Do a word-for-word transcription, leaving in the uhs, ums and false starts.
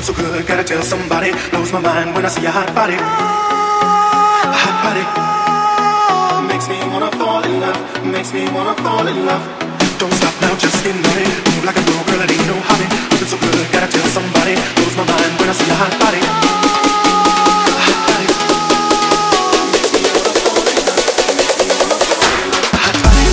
looking so good, gotta tell somebody. Blows my mind when I see a hot body. A hot body makes me wanna fall in love, makes me wanna fall in love. Don't stop now, just get ready. Move like a pro, girl, it ain't no hobby. Looking so good, gotta tell somebody. Blows my mind when I see a hot body. A hot body makes me wanna fall in love, makes me wanna fall in love. A hot body.